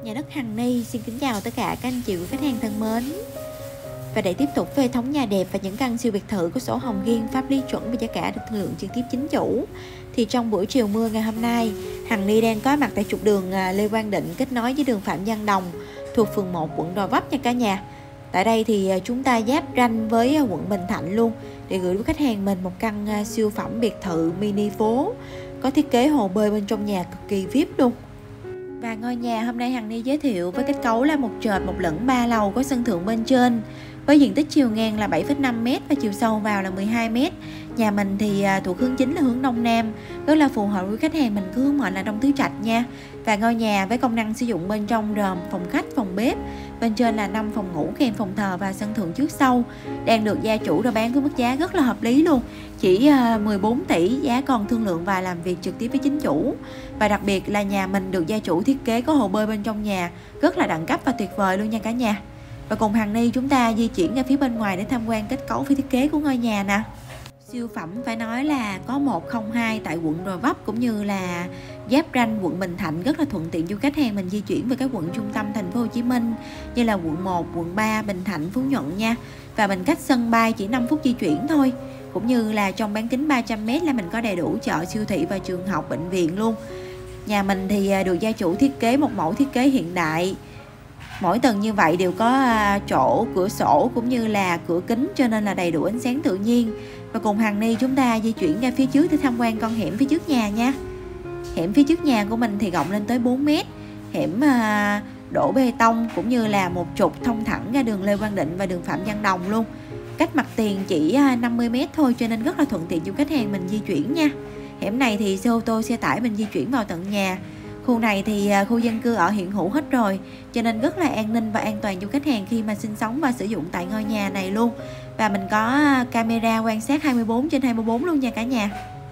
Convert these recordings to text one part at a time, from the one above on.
Nhà đất Hằng Ni xin kính chào tất cả các anh chị quý khách hàng thân mến. Và để tiếp tục với hệ thống nhà đẹp và những căn siêu biệt thự có sổ hồng riêng, pháp lý chuẩn và giá cả được thương lượng trực tiếp chính chủ, thì trong buổi chiều mưa ngày hôm nay, Hằng Ni đang có mặt tại trục đường Lê Quang Định kết nối với đường Phạm Văn Đồng thuộc phường 1 quận Gò Vấp nha cả nhà. Tại đây thì chúng ta giáp ranh với quận Bình Thạnh luôn, để gửi đến khách hàng mình một căn siêu phẩm biệt thự mini phố có thiết kế hồ bơi bên trong nhà cực kỳ VIP luôn. Và ngôi nhà hôm nay Hằng Ni giới thiệu với kết cấu là một trệt một lửng 3 lầu có sân thượng bên trên, với diện tích chiều ngang là 7,5m và chiều sâu vào là 12m. Nhà mình thì thuộc hướng chính là hướng Đông Nam, rất là phù hợp với khách hàng mình cứ hướng mệnh là Đông Tứ Trạch nha. Và ngôi nhà với công năng sử dụng bên trong gồm phòng khách, phòng bếp, bên trên là 5 phòng ngủ kèm phòng thờ và sân thượng trước sau, đang được gia chủ đã bán với mức giá rất là hợp lý luôn, chỉ 14 tỷ, giá còn thương lượng và làm việc trực tiếp với chính chủ. Và đặc biệt là nhà mình được gia chủ thiết kế có hồ bơi bên trong nhà, rất là đẳng cấp và tuyệt vời luôn nha cả nhà. Và cùng Hằng Ni chúng ta di chuyển ra phía bên ngoài để tham quan kết cấu phía thiết kế của ngôi nhà nè. Siêu phẩm phải nói là có 102 tại quận Gò Vấp cũng như là giáp ranh quận Bình Thạnh, rất là thuận tiện cho khách hàng mình di chuyển về các quận trung tâm thành phố Hồ Chí Minh như là quận 1, quận 3, Bình Thạnh, Phú Nhuận nha. Và mình cách sân bay chỉ 5 phút di chuyển thôi. Cũng như là trong bán kính 300m là mình có đầy đủ chợ, siêu thị và trường học, bệnh viện luôn. Nhà mình thì được gia chủ thiết kế một mẫu thiết kế hiện đại. Mỗi tầng như vậy đều có chỗ cửa sổ cũng như là cửa kính, cho nên là đầy đủ ánh sáng tự nhiên. Và cùng Hằng Ni chúng ta di chuyển ra phía trước để tham quan con hẻm phía trước nhà nha. Hẻm phía trước nhà của mình thì rộng lên tới 4m. Hẻm đổ bê tông cũng như là một trục thông thẳng ra đường Lê Quang Định và đường Phạm Văn Đồng luôn. Cách mặt tiền chỉ 50m thôi, cho nên rất là thuận tiện cho khách hàng mình di chuyển nha. Hẻm này thì xe ô tô, xe tải mình di chuyển vào tận nhà. Khu này thì khu dân cư ở hiện hữu hết rồi, cho nên rất là an ninh và an toàn cho khách hàng khi mà sinh sống và sử dụng tại ngôi nhà này luôn. Và mình có camera quan sát 24/24 luôn nha cả nhà.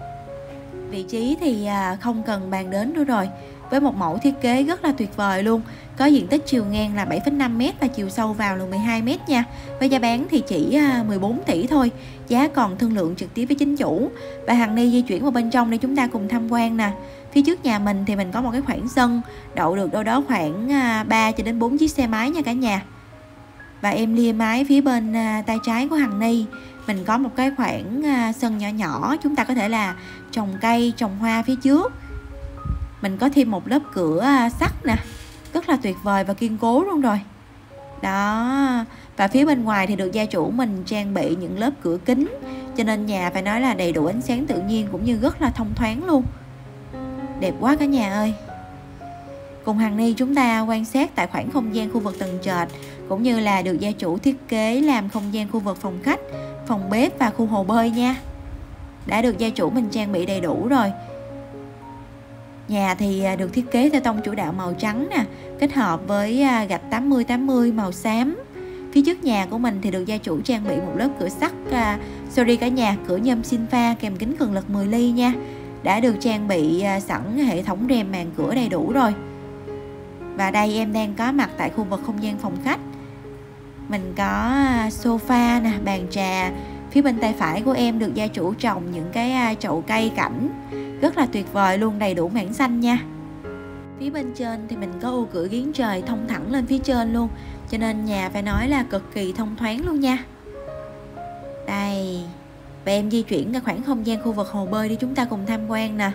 Vị trí thì không cần bàn đến nữa rồi, với một mẫu thiết kế rất là tuyệt vời luôn. Có diện tích chiều ngang là 7,5m và chiều sâu vào là 12m nha. Với giá bán thì chỉ 14 tỷ thôi, giá còn thương lượng trực tiếp với chính chủ. Và Hằng Ni di chuyển vào bên trong để chúng ta cùng tham quan nè. Phía trước nhà mình thì mình có một cái khoảng sân, đậu được đâu đó khoảng 3 cho đến 4 chiếc xe máy nha cả nhà. Và em lia máy phía bên tay trái của Hằng Ni, mình có một cái khoảng sân nhỏ nhỏ, chúng ta có thể là trồng cây, trồng hoa phía trước. Mình có thêm một lớp cửa sắt nè, rất là tuyệt vời và kiên cố luôn rồi. Đó, và phía bên ngoài thì được gia chủ mình trang bị những lớp cửa kính, cho nên nhà phải nói là đầy đủ ánh sáng tự nhiên cũng như rất là thông thoáng luôn. Đẹp quá cả nhà ơi. Cùng Hằng Ni chúng ta quan sát tại khoảng không gian khu vực tầng trệt, cũng như là được gia chủ thiết kế làm không gian khu vực phòng khách, phòng bếp và khu hồ bơi nha. Đã được gia chủ mình trang bị đầy đủ rồi. Nhà thì được thiết kế theo tông chủ đạo màu trắng nè, kết hợp với gạch 80-80 màu xám. Phía trước nhà của mình thì được gia chủ trang bị một lớp cửa sắt, sorry cả nhà, cửa nhôm sinh pha kèm kính cường lực 10 ly nha. Đã được trang bị sẵn hệ thống rèm màn cửa đầy đủ rồi. Và đây em đang có mặt tại khu vực không gian phòng khách. Mình có sofa nè, bàn trà. Phía bên tay phải của em được gia chủ trồng những cái chậu cây cảnh rất là tuyệt vời luôn, đầy đủ mảng xanh nha. Phía bên trên thì mình có ô cửa giếng trời thông thẳng lên phía trên luôn, cho nên nhà phải nói là cực kỳ thông thoáng luôn nha. Đây. Và em di chuyển ra khoảng không gian khu vực hồ bơi để chúng ta cùng tham quan nè.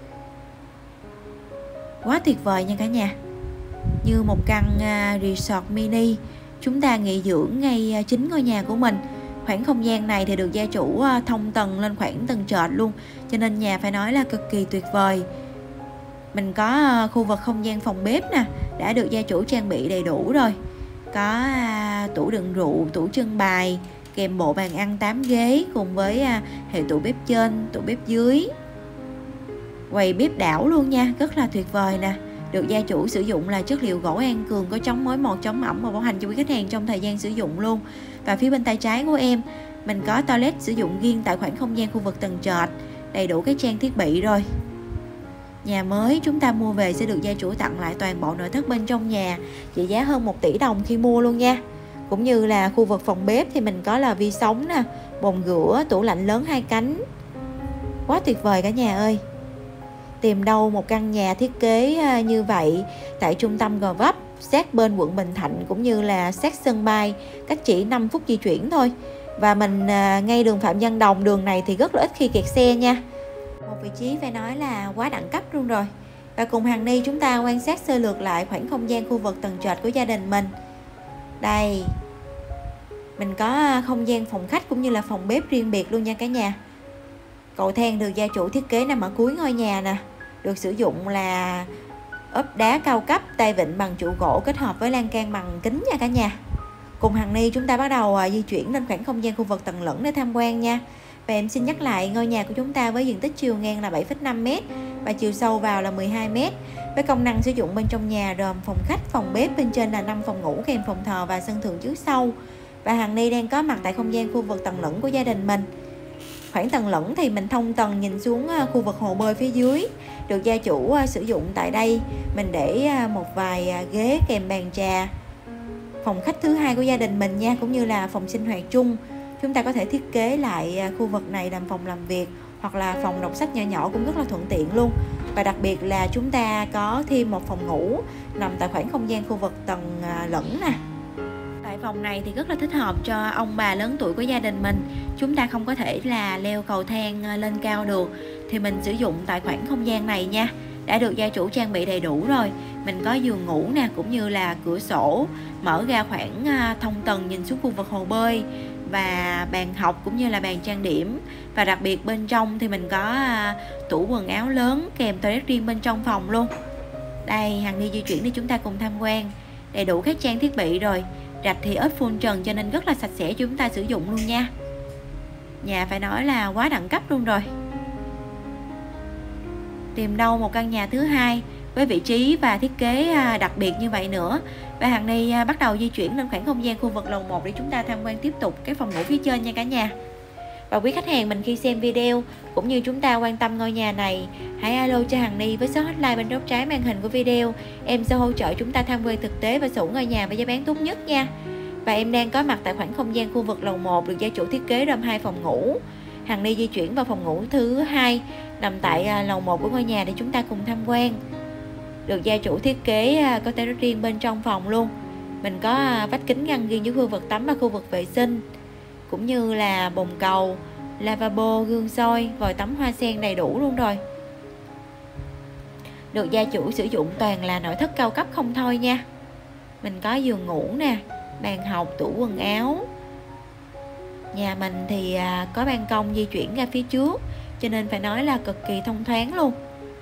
Quá tuyệt vời nha cả nhà. Như một căn resort mini, chúng ta nghỉ dưỡng ngay chính ngôi nhà của mình. Khoảng không gian này thì được gia chủ thông tầng lên khoảng tầng trệt luôn, cho nên nhà phải nói là cực kỳ tuyệt vời. Mình có khu vực không gian phòng bếp nè, đã được gia chủ trang bị đầy đủ rồi. Có tủ đựng rượu, tủ trưng bày, kèm bộ bàn ăn 8 ghế cùng với hệ tủ bếp trên, tủ bếp dưới. Quầy bếp đảo luôn nha, rất là tuyệt vời nè. Được gia chủ sử dụng là chất liệu gỗ An Cường, có chống mối mọt, chống ẩm và bảo hành cho quý khách hàng trong thời gian sử dụng luôn. Và phía bên tay trái của em, mình có toilet sử dụng riêng tại khoảng không gian khu vực tầng trệt, đầy đủ các trang thiết bị rồi. Nhà mới chúng ta mua về sẽ được gia chủ tặng lại toàn bộ nội thất bên trong nhà, trị giá hơn 1 tỷ đồng khi mua luôn nha. Cũng như là khu vực phòng bếp thì mình có là vi sóng nè, bồn rửa, tủ lạnh lớn 2 cánh. Quá tuyệt vời cả nhà ơi. Tìm đâu một căn nhà thiết kế như vậy tại trung tâm Gò Vấp, sát bên quận Bình Thạnh cũng như là sát sân bay, cách chỉ 5 phút di chuyển thôi. Và mình ngay đường Phạm Văn Đồng, đường này thì rất là ít khi kẹt xe nha. Một vị trí phải nói là quá đẳng cấp luôn rồi. Và cùng Hằng Ni chúng ta quan sát sơ lược lại khoảng không gian khu vực tầng trệt của gia đình mình. Đây, mình có không gian phòng khách cũng như là phòng bếp riêng biệt luôn nha cả nhà. Cầu thang được gia chủ thiết kế nằm ở cuối ngôi nhà nè, được sử dụng là ốp đá cao cấp, tay vịn bằng trụ gỗ kết hợp với lan can bằng kính nha cả nhà. Cùng Hằng Ni chúng ta bắt đầu di chuyển lên khoảng không gian khu vực tầng lửng để tham quan nha. Và em xin nhắc lại, ngôi nhà của chúng ta với diện tích chiều ngang là 7,5m và chiều sâu vào là 12m. Với công năng sử dụng bên trong nhà gồm phòng khách, phòng bếp, bên trên là 5 phòng ngủ kèm phòng thờ và sân thượng trước sau. Và Hằng Ni đang có mặt tại không gian khu vực tầng lửng của gia đình mình. Khoảng tầng lửng thì mình thông tầng nhìn xuống khu vực hồ bơi phía dưới, được gia chủ sử dụng tại đây. Mình để một vài ghế kèm bàn trà. Phòng khách thứ hai của gia đình mình nha, cũng như là phòng sinh hoạt chung. Chúng ta có thể thiết kế lại khu vực này làm phòng làm việc hoặc là phòng đọc sách nhỏ nhỏ cũng rất là thuận tiện luôn. Và đặc biệt là chúng ta có thêm một phòng ngủ nằm tại khoảng không gian khu vực tầng lửng nè. Tại phòng này thì rất là thích hợp cho ông bà lớn tuổi của gia đình mình. Chúng ta không có thể là leo cầu thang lên cao được, thì mình sử dụng tại khoảng không gian này nha. Đã được gia chủ trang bị đầy đủ rồi. Mình có giường ngủ nè, cũng như là cửa sổ mở ra khoảng thông tầng nhìn xuống khu vực hồ bơi, và bàn học cũng như là bàn trang điểm. Và đặc biệt bên trong thì mình có tủ quần áo lớn kèm toilet riêng bên trong phòng luôn. Đây, Hằng Ni di chuyển để chúng ta cùng tham quan. Đầy đủ các trang thiết bị rồi. Rạch thì ốp full trần cho nên rất là sạch sẽ cho chúng ta sử dụng luôn nha. Nhà phải nói là quá đẳng cấp luôn rồi. Tìm đâu một căn nhà thứ hai với vị trí và thiết kế đặc biệt như vậy nữa. Và Hằng Ni bắt đầu di chuyển lên khoảng không gian khu vực lầu 1 để chúng ta tham quan tiếp tục cái phòng ngủ phía trên nha cả nhà. Và quý khách hàng mình khi xem video cũng như chúng ta quan tâm ngôi nhà này, hãy alo cho Hằng Ni với số hotline bên góc trái màn hình của video. Em sẽ hỗ trợ chúng ta tham quan thực tế và sổ ngôi nhà với giá bán tốt nhất nha. Và em đang có mặt tại khoảng không gian khu vực lầu 1 được gia chủ thiết kế gồm 2 phòng ngủ. Hằng Ni di chuyển vào phòng ngủ thứ hai nằm tại lầu 1 của ngôi nhà để chúng ta cùng tham quan. Được gia chủ thiết kế có toilet riêng bên trong phòng luôn. Mình có vách kính ngăn riêng với khu vực tắm và khu vực vệ sinh, cũng như là bồn cầu, lavabo, gương soi, vòi tắm hoa sen đầy đủ luôn rồi. Được gia chủ sử dụng toàn là nội thất cao cấp không thôi nha. Mình có giường ngủ nè, bàn học, tủ quần áo. Nhà mình thì có ban công di chuyển ra phía trước, cho nên phải nói là cực kỳ thông thoáng luôn.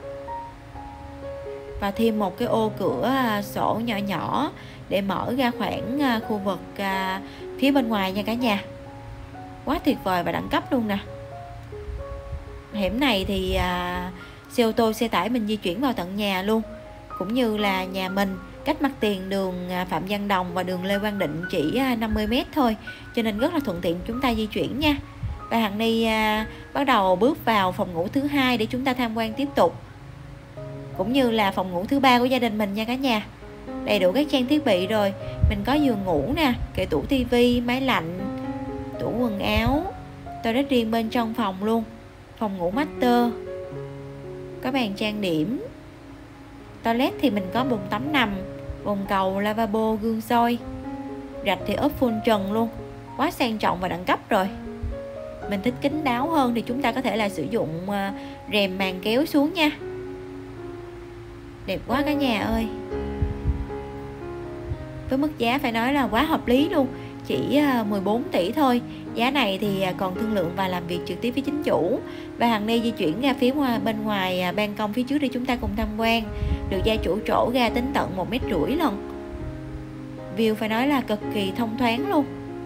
Và thêm một cái ô cửa sổ nhỏ nhỏ để mở ra khoảng khu vực phía bên ngoài nha cả nhà. Quá tuyệt vời và đẳng cấp luôn nè. Hẻm này thì xe ô tô, xe tải mình di chuyển vào tận nhà luôn. Cũng như là nhà mình cách mặt tiền đường Phạm Văn Đồng và đường Lê Quang Định chỉ 50m thôi, cho nên rất là thuận tiện chúng ta di chuyển nha. Và Hằng Ni bắt đầu bước vào phòng ngủ thứ hai để chúng ta tham quan tiếp tục, cũng như là phòng ngủ thứ ba của gia đình mình nha cả nhà. Đầy đủ các trang thiết bị rồi. Mình có giường ngủ nè, kệ tủ tivi, máy lạnh, tủ quần áo, toilet riêng bên trong phòng luôn, phòng ngủ master, có bàn trang điểm. Toilet thì mình có bồn tắm nằm, bồn cầu, lavabo, gương soi. Rạch thì ốp full trần luôn, quá sang trọng và đẳng cấp rồi. Mình thích kín đáo hơn thì chúng ta có thể là sử dụng rèm màn kéo xuống nha. Đẹp quá cả nhà ơi. Với mức giá phải nói là quá hợp lý luôn, chỉ 14 tỷ thôi. Giá này thì còn thương lượng và làm việc trực tiếp với chính chủ. Và Hằng Ni di chuyển ra phía bên ngoài ban công phía trước để chúng ta cùng tham quan. Được gia chủ trổ ra tính tận 1,5 mét lần. View phải nói là cực kỳ thông thoáng luôn.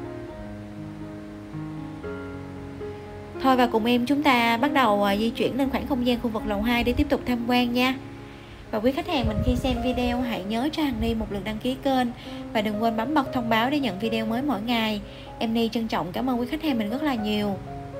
Thôi và cùng em chúng ta bắt đầu di chuyển lên khoảng không gian khu vực lầu 2 để tiếp tục tham quan nha. Và quý khách hàng mình khi xem video hãy nhớ cho Hằng Ni một lượt đăng ký kênh và đừng quên bấm bật thông báo để nhận video mới mỗi ngày. Em Ni trân trọng cảm ơn quý khách hàng mình rất là nhiều.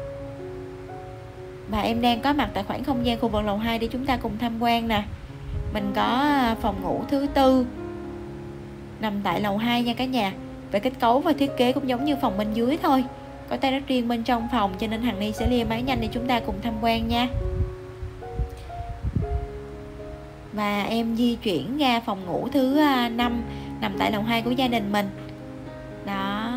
Và em đang có mặt tại khoảng không gian khu vực lầu 2 để chúng ta cùng tham quan nè. Mình có phòng ngủ thứ tư nằm tại lầu 2 nha cả nhà. Về kết cấu và thiết kế cũng giống như phòng bên dưới thôi. Có toilet riêng bên trong phòng cho nên Hằng Ni sẽ lia máy nhanh để chúng ta cùng tham quan nha. Và em di chuyển ra phòng ngủ thứ 5 nằm tại lầu 2 của gia đình mình. Đó.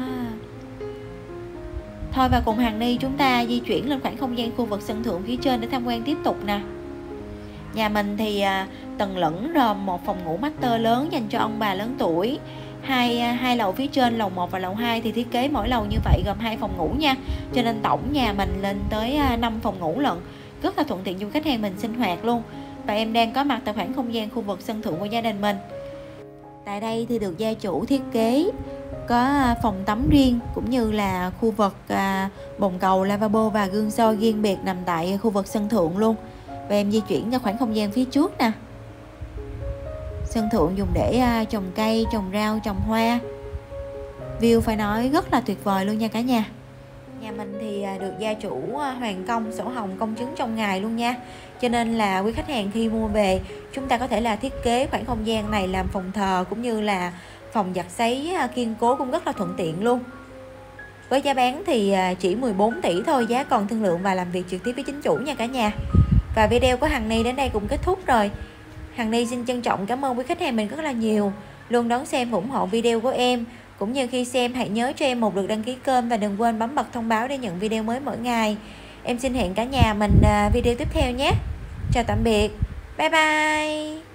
Thôi và cùng Hằng Ni chúng ta di chuyển lên khoảng không gian khu vực sân thượng phía trên để tham quan tiếp tục nè. Nhà mình thì tầng lửng gồm một phòng ngủ master lớn dành cho ông bà lớn tuổi. Hai lầu phía trên, lầu 1 và lầu 2 thì thiết kế mỗi lầu như vậy gồm 2 phòng ngủ nha. Cho nên tổng nhà mình lên tới 5 phòng ngủ lận. Rất là thuận tiện cho khách hàng mình sinh hoạt luôn. Và em đang có mặt tại khoảng không gian khu vực sân thượng của gia đình mình. Tại đây thì được gia chủ thiết kế có phòng tắm riêng cũng như là khu vực bồn cầu, lavabo và gương soi riêng biệt nằm tại khu vực sân thượng luôn. Và em di chuyển ra khoảng không gian phía trước nè. Sân thượng dùng để trồng cây, trồng rau, trồng hoa. View phải nói rất là tuyệt vời luôn nha cả nhà. Nhà mình thì được gia chủ hoàn công sổ hồng công chứng trong ngày luôn nha. Cho nên là quý khách hàng khi mua về, chúng ta có thể là thiết kế khoảng không gian này làm phòng thờ cũng như là phòng giặt sấy kiên cố cũng rất là thuận tiện luôn. Với giá bán thì chỉ 14 tỷ thôi, giá còn thương lượng và làm việc trực tiếp với chính chủ nha cả nhà. Và video của Hằng Ni đến đây cũng kết thúc rồi. Hằng Ni xin trân trọng cảm ơn quý khách hàng mình rất là nhiều, luôn đón xem và ủng hộ video của em. Cũng như khi xem hãy nhớ cho em một lượt đăng ký kênh và đừng quên bấm bật thông báo để nhận video mới mỗi ngày. Em xin hẹn cả nhà mình video tiếp theo nhé. Chào tạm biệt. Bye bye.